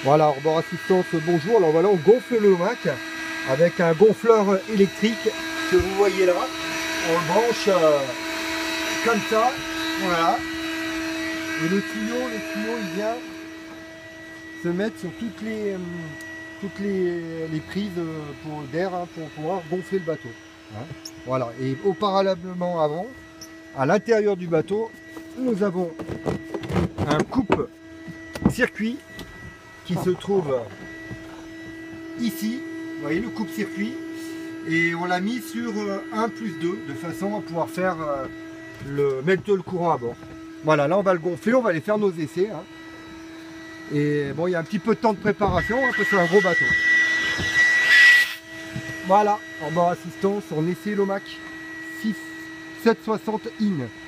Voilà, hors bord assistance, bonjour. Alors voilà, on gonfle le Lomac avec un gonfleur électrique que vous voyez là. On le branche comme ça, voilà. Et le tuyau, il vient se mettre sur toutes les prises d'air pour pouvoir gonfler le bateau. Hein. Voilà, et auparavant avant, à l'intérieur du bateau, nous avons un coupe-circuit qui se trouve ici, vous voyez le coupe-circuit, et on l'a mis sur 1+2 de façon à pouvoir faire mettre le courant à bord. Voilà, là on va le gonfler, on va aller faire nos essais. Hein. Et bon, il y a un petit peu de temps de préparation, hein, parce que c'est un gros bateau. Voilà, en bord assistance, on essaie Lomac 760 in.